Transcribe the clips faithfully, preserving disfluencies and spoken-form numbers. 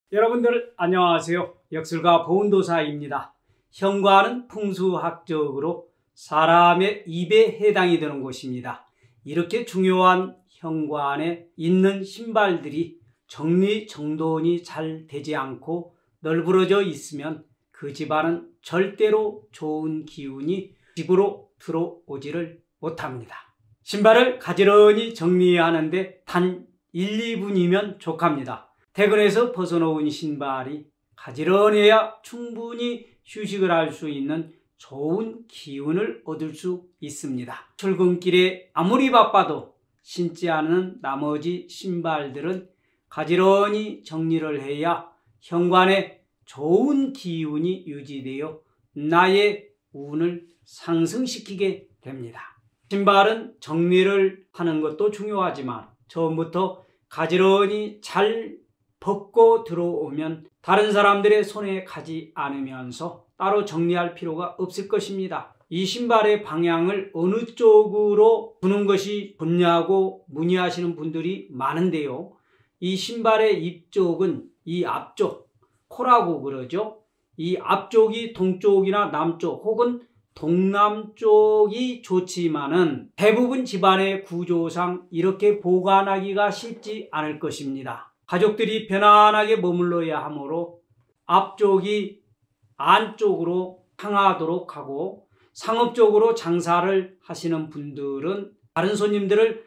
여러분들 안녕하세요. 역술가 보은도사입니다. 현관은 풍수학적으로 사람의 입에 해당이 되는 곳입니다. 이렇게 중요한 현관에 있는 신발들이 정리정돈이 잘 되지 않고 널브러져 있으면 그 집안은 절대로 좋은 기운이 집으로 들어오지를 못합니다. 신발을 가지런히 정리하는데 단 일, 이 분이면 족합니다. 퇴근해서 벗어놓은 신발이 가지런해야 충분히 휴식을 할 수 있는 좋은 기운을 얻을 수 있습니다. 출근길에 아무리 바빠도 신지 않은 나머지 신발들은 가지런히 정리를 해야 현관에 좋은 기운이 유지되어 나의 운을 상승시키게 됩니다. 신발은 정리를 하는 것도 중요하지만 처음부터 가지런히 잘 벗고 들어오면 다른 사람들의 손에 가지 않으면서 따로 정리할 필요가 없을 것입니다. 이 신발의 방향을 어느 쪽으로 두는 것이 좋냐고 문의하시는 분들이 많은데요. 이 신발의 입쪽은 이 앞쪽, 코라고 그러죠. 이 앞쪽이 동쪽이나 남쪽 혹은 동남쪽이 좋지만은 대부분 집안의 구조상 이렇게 보관하기가 쉽지 않을 것입니다. 가족들이 편안하게 머물러야 하므로 앞쪽이 안쪽으로 향하도록 하고 상업적으로 장사를 하시는 분들은 다른 손님들을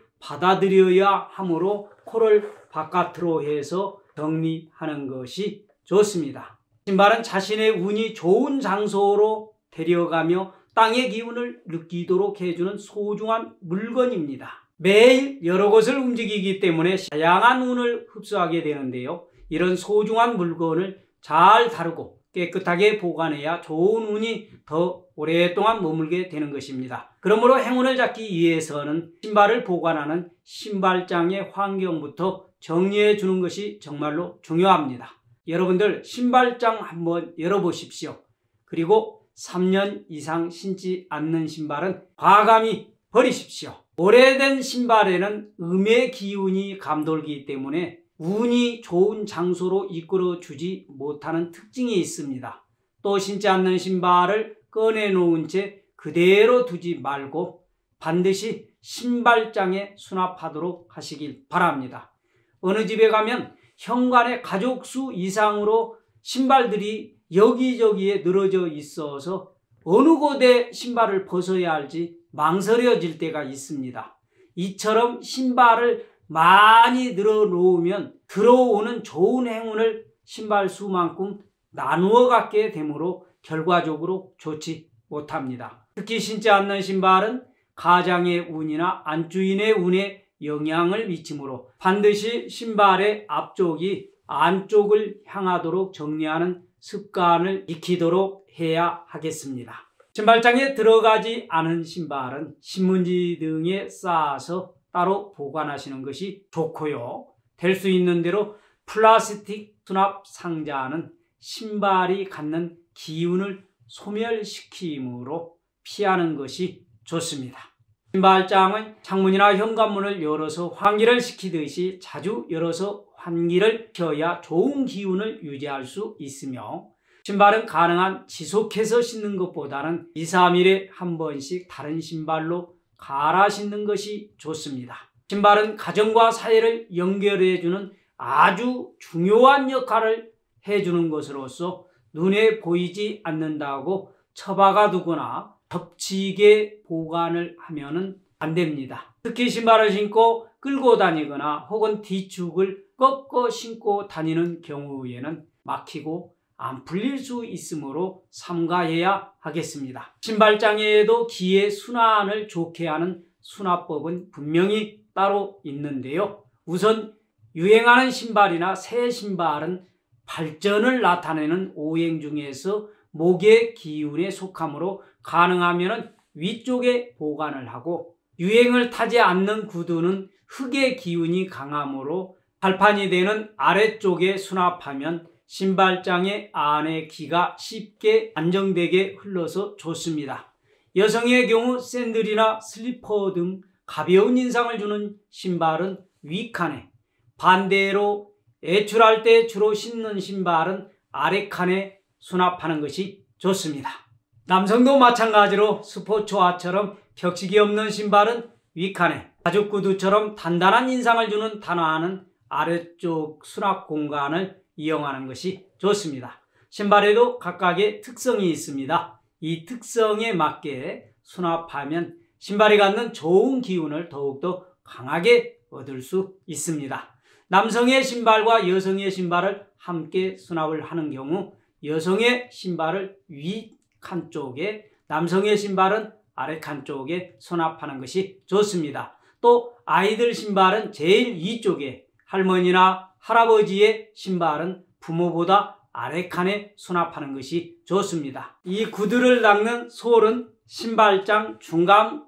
받아들여야 하므로 코를 바깥으로 해서 정리하는 것이 좋습니다. 신발은 자신의 운이 좋은 장소로 데려가며 땅의 기운을 느끼도록 해주는 소중한 물건입니다. 매일 여러 곳을 움직이기 때문에 다양한 운을 흡수하게 되는데요. 이런 소중한 물건을 잘 다루고 깨끗하게 보관해야 좋은 운이 더 오랫동안 머물게 되는 것입니다. 그러므로 행운을 잡기 위해서는 신발을 보관하는 신발장의 환경부터 정리해 주는 것이 정말로 중요합니다. 여러분들 신발장 한번 열어보십시오. 그리고 삼 년 이상 신지 않는 신발은 과감히 버리십시오. 오래된 신발에는 음의 기운이 감돌기 때문에 운이 좋은 장소로 이끌어 주지 못하는 특징이 있습니다. 또 신지 않는 신발을 꺼내놓은 채 그대로 두지 말고 반드시 신발장에 수납하도록 하시길 바랍니다. 어느 집에 가면 현관에 가족수 이상으로 신발들이 여기저기에 늘어져 있어서 어느 곳에 신발을 벗어야 할지 망설여질 때가 있습니다. 이처럼 신발을 많이 늘어놓으면 들어오는 좋은 행운을 신발 수만큼 나누어 갖게 되므로 결과적으로 좋지 못합니다. 특히 신지 않는 신발은 가장의 운이나 안주인의 운에 영향을 미치므로 반드시 신발의 앞쪽이 안쪽을 향하도록 정리하는 습관을 익히도록 해야 하겠습니다. 신발장에 들어가지 않은 신발은 신문지 등에 쌓아서 따로 보관하시는 것이 좋고요. 될 수 있는 대로 플라스틱 수납 상자는 신발이 갖는 기운을 소멸시키므로 피하는 것이 좋습니다. 신발장은 창문이나 현관문을 열어서 환기를 시키듯이 자주 열어서 환기를 켜야 좋은 기운을 유지할 수 있으며 신발은 가능한 지속해서 신는 것보다는 이, 삼 일에 한 번씩 다른 신발로 갈아 신는 것이 좋습니다. 신발은 가정과 사회를 연결해주는 아주 중요한 역할을 해주는 것으로서 눈에 보이지 않는다고 처박아 두거나 덮치게 보관을 하면은 안 됩니다. 특히 신발을 신고 끌고 다니거나 혹은 뒤축을 꺾어 신고 다니는 경우에는 막히고 안 풀릴 수 있으므로 삼가해야 하겠습니다. 신발장에도 기의 순환을 좋게 하는 수납법은 분명히 따로 있는데요. 우선 유행하는 신발이나 새 신발은 발전을 나타내는 오행 중에서 목의 기운에 속하므로 가능하면 위쪽에 보관을 하고 유행을 타지 않는 구두는 흙의 기운이 강하므로 발판이 되는 아래쪽에 수납하면 신발장의 안의 기가 쉽게 안정되게 흘러서 좋습니다. 여성의 경우 샌들이나 슬리퍼 등 가벼운 인상을 주는 신발은 윗칸에, 반대로 외출할 때 주로 신는 신발은 아래 칸에 수납하는 것이 좋습니다. 남성도 마찬가지로 스포츠화처럼 격식이 없는 신발은 위칸에, 가죽 구두처럼 단단한 인상을 주는 단화는 아래쪽 수납 공간을 이용하는 것이 좋습니다. 신발에도 각각의 특성이 있습니다. 이 특성에 맞게 수납하면 신발이 갖는 좋은 기운을 더욱더 강하게 얻을 수 있습니다. 남성의 신발과 여성의 신발을 함께 수납을 하는 경우 여성의 신발을 위 칸 쪽에, 남성의 신발은 아래 칸 쪽에 수납하는 것이 좋습니다. 또 아이들 신발은 제일 위쪽에, 할머니나 할아버지의 신발은 부모보다 아래 칸에 수납하는 것이 좋습니다. 이 구두를 닦는 솔은 신발장 중간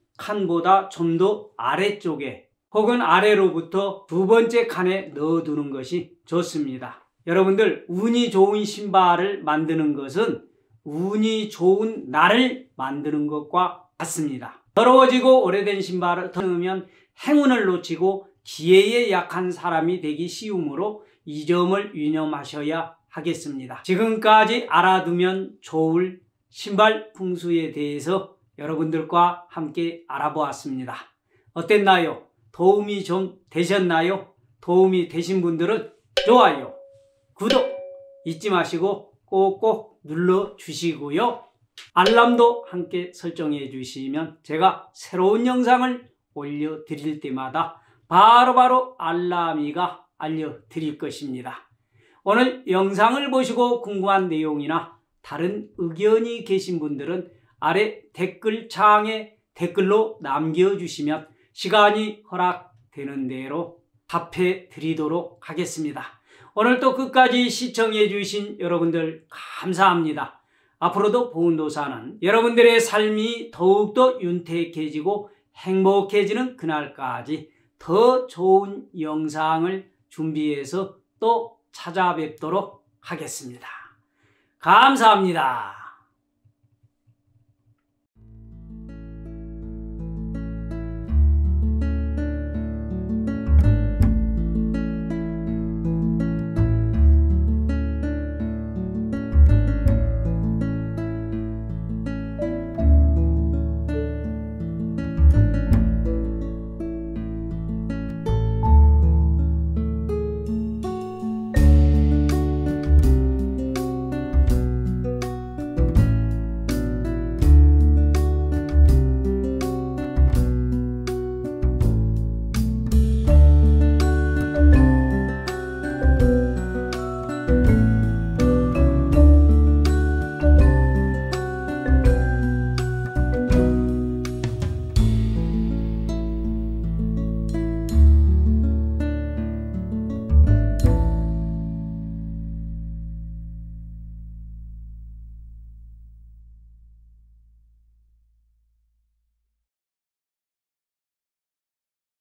칸보다 좀 더 아래쪽에 혹은 아래로부터 두 번째 칸에 넣어두는 것이 좋습니다. 여러분들, 운이 좋은 신발을 만드는 것은 운이 좋은 날을 만드는 것과 같습니다. 더러워지고 오래된 신발을 넣으면 행운을 놓치고 기회에 약한 사람이 되기 쉬우므로 이 점을 유념하셔야 하겠습니다. 지금까지 알아두면 좋을 신발 풍수에 대해서 여러분들과 함께 알아보았습니다. 어땠나요? 도움이 좀 되셨나요? 도움이 되신 분들은 좋아요, 구독 잊지 마시고 꼭꼭 눌러주시고요. 알람도 함께 설정해 주시면 제가 새로운 영상을 올려드릴 때마다 바로바로 알람이가 알려드릴 것입니다. 오늘 영상을 보시고 궁금한 내용이나 다른 의견이 계신 분들은 아래 댓글창에 댓글로 남겨주시면 시간이 허락되는 대로 답해 드리도록 하겠습니다. 오늘도 끝까지 시청해 주신 여러분들 감사합니다. 앞으로도 보은도사는 여러분들의 삶이 더욱더 윤택해지고 행복해지는 그날까지 더 좋은 영상을 준비해서 또 찾아뵙도록 하겠습니다. 감사합니다.